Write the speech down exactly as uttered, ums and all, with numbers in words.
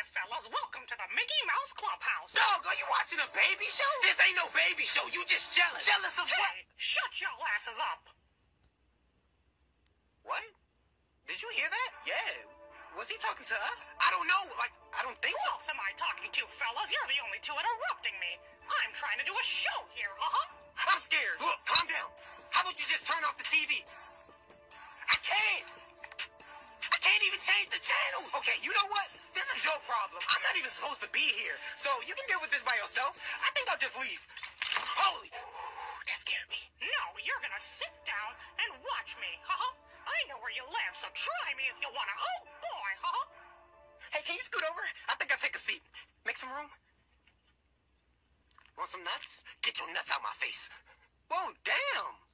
fellas. Welcome to the Mickey Mouse Clubhouse. Dog, are you watching a baby show? This ain't no baby show. You just jealous. Jealous of Hey, what? shut your asses up. What? Did you hear that? Yeah. Was he talking to us? I don't know. Like, I don't think Who so. else am I talking to, fellas? You're the only two interrupting me. I'm trying to do a show here, huh? I'm scared. Look, calm down. How about you just turn off the T V? I can't. I can't even change the channels. Okay, you know what? This is your problem. I'm not even supposed to be here. So you can deal with this by yourself. I think I'll just leave. Holy. That scared me. No, you're gonna sit down and watch me, huh? I know where you live, so try me if you wanna. Oh, boy, huh? Hey, can you scoot over? I think I'll take a seat. Make some room. Want some nuts? Get your nuts out my face. Whoa, damn.